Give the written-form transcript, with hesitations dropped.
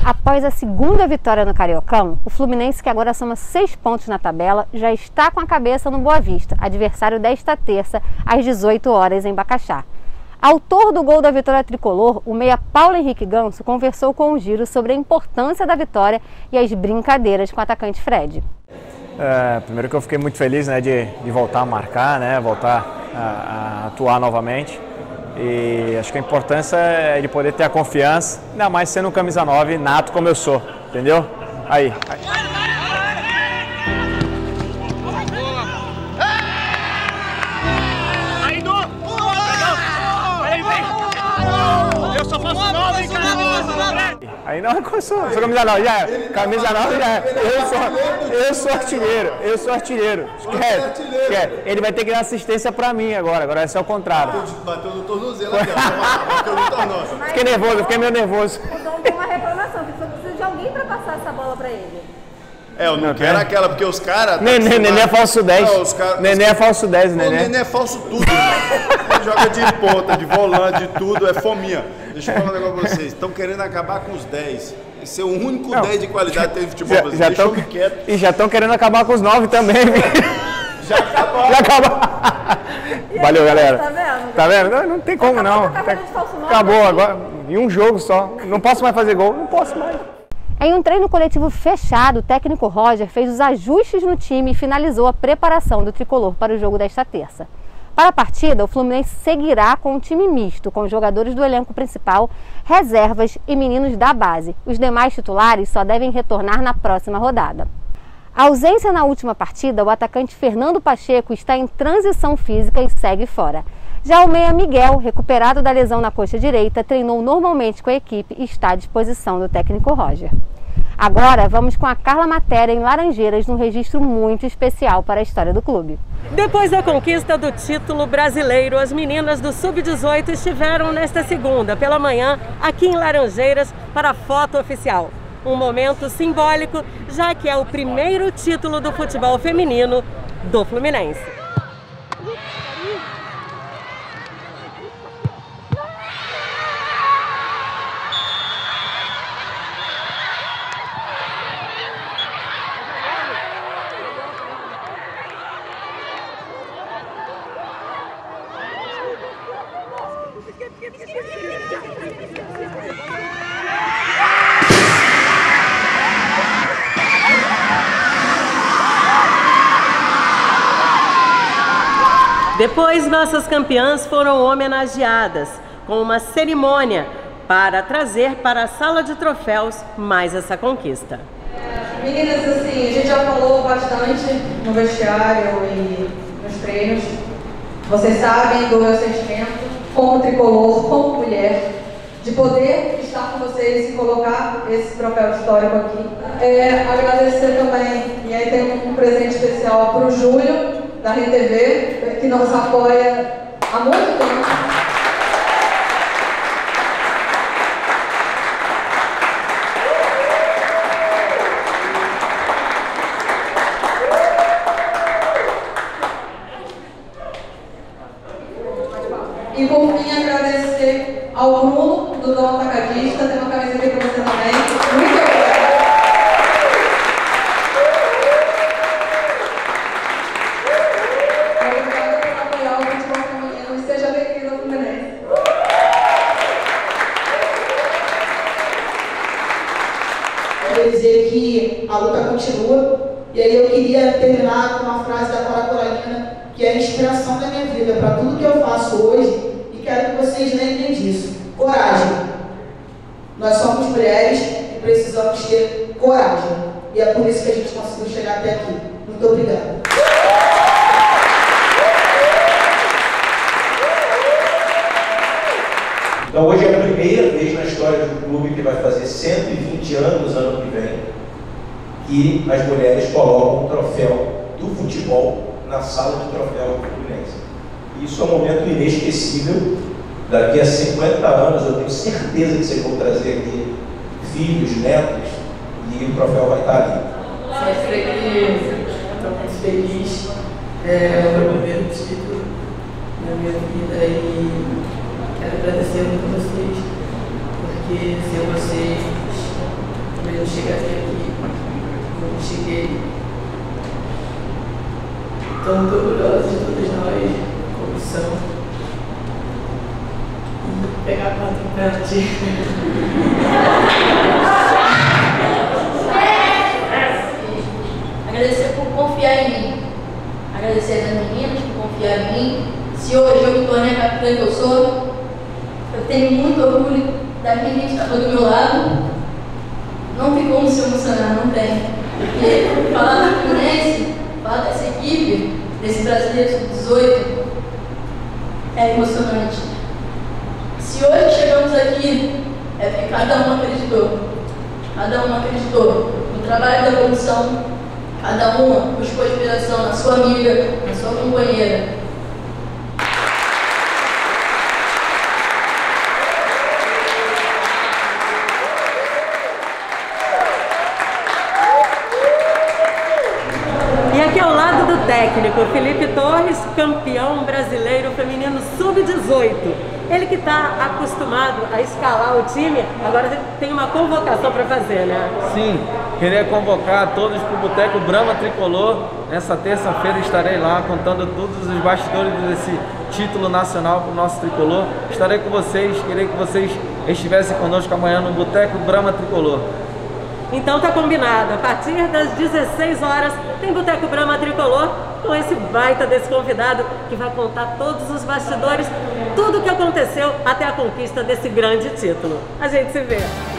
Após a segunda vitória no Cariocão, o Fluminense, que agora soma 6 pontos na tabela, já está com a cabeça no Boa Vista, adversário desta terça, às 18 horas em Bacaxá. Autor do gol da vitória tricolor, o meia Paulo Henrique Ganso conversou com o Giro sobre a importância da vitória e as brincadeiras com o atacante Fred. Primeiro que eu fiquei muito feliz, né, de voltar a marcar, né, voltar a atuar novamente. E acho que a importância é de poder ter a confiança, ainda mais sendo um camisa 9 nato como eu sou, entendeu? Aí. Eu só faço 9, cara! Aí não, eu sou camisa 9, já é. Camisa 9 já é. Eu sou artilheiro, Esquece. Ele vai ter que dar assistência pra mim agora vai ser o contrário. Bateu no tornozelo aqui, bateu no tornozelo. Fiquei meio nervoso. O Dom tem uma reclamação, que você precisa de alguém pra passar essa bola pra ele. Eu não quero aquela, porque os caras... Nenê é falso 10. Nenê é falso 10, Nenê. Nenê é falso tudo. Ele joga de ponta, de volante, de tudo, é fominha. Deixa eu falar um negócio pra vocês. Estão querendo acabar com os 10. Esse é o único 10 de qualidade que tem futebol brasileiro. Deixa eu quieto. E já estão querendo acabar com os 9 também. Já acabou. Valeu, galera. Tá vendo? Não tem como não. Acabou agora. Em um jogo só. Não posso mais fazer gol. Não posso mais. Em um treino coletivo fechado, o técnico Roger fez os ajustes no time e finalizou a preparação do tricolor para o jogo desta terça. Para a partida, o Fluminense seguirá com um time misto, com jogadores do elenco principal, reservas e meninos da base. Os demais titulares só devem retornar na próxima rodada. A ausência na última partida, o atacante Fernando Pacheco está em transição física e segue fora. Já o meia Miguel, recuperado da lesão na coxa direita, treinou normalmente com a equipe e está à disposição do técnico Roger. Agora vamos com a Carla Matéria em Laranjeiras, num registro muito especial para a história do clube. Depois da conquista do título brasileiro, as meninas do Sub-18 estiveram nesta segunda, pela manhã, aqui em Laranjeiras, para a foto oficial. Um momento simbólico, já que é o primeiro título do futebol feminino do Fluminense. Depois, nossas campeãs foram homenageadas com uma cerimônia para trazer para a sala de troféus mais essa conquista. Meninas, assim, a gente já falou bastante no vestiário e nos treinos. Vocês sabem do meu sentimento como tricolor, como mulher, de poder estar com vocês e colocar esse troféu histórico aqui. Agradecer também, e aí tem um presente especial para o Júlio, da RTV, que nos apoia há muito tempo. E por fim, agradecer ao Bruno, do Dom Atacadista, tem uma camisa aqui para você também. Muito obrigada. Obrigada por apoiar o futebol feminino e seja bem-vindo ao Fluminense. Queria dizer que a luta continua, e aí eu queria terminar com uma frase da Cora Coralina, que é a inspiração da minha vida para tudo que eu faço hoje, e quero que vocês lembrem disso. Coragem. Nós somos mulheres e precisamos ter coragem. E é por isso que a gente conseguiu chegar até aqui. Muito obrigada. Então hoje é a primeira vez na história do clube, que vai fazer 120 anos ano que vem, que as mulheres colocam o troféu do futebol na sala de troféu do Fluminense. Isso é um momento inesquecível. Daqui a 50 anos eu tenho certeza que vocês vão trazer aqui filhos, netos, e o troféu vai estar ali. Só dizer que estou muito feliz. É o meu primeiro título na minha vida e quero agradecer muito a vocês, porque sem vocês eu chegaria aqui como cheguei. Estou muito orgulhosa de todos nós, comissão. Vou pegar a 4 pênalti. Agradecer por confiar em mim. Agradecer às meninas por confiar em mim. Se hoje eu me tornei a capitã que eu sou, eu tenho muito orgulho da minha gente que estava do meu lado. Não tem como se emocionar, não tem. Porque falar do Fluminense, falar dessa equipe, desse brasileiro sub-18, é emocionante. Se hoje chegamos aqui, é porque cada um acreditou. Cada um acreditou no trabalho da comissão, cada uma buscou inspiração na sua amiga, na sua companheira. Técnico Felipe Torres, campeão brasileiro feminino sub-18. Ele que está acostumado a escalar o time, agora tem uma convocação para fazer, né? Sim, queria convocar todos para o Boteco Brahma Tricolor. Nessa terça-feira estarei lá contando todos os bastidores desse título nacional para o nosso tricolor. Estarei com vocês, queria que vocês estivessem conosco amanhã no Boteco Brahma Tricolor. Então tá combinado, a partir das 16 horas tem Boteco Brahma Tricolor com esse baita desse convidado que vai contar todos os bastidores, tudo o que aconteceu até a conquista desse grande título. A gente se vê!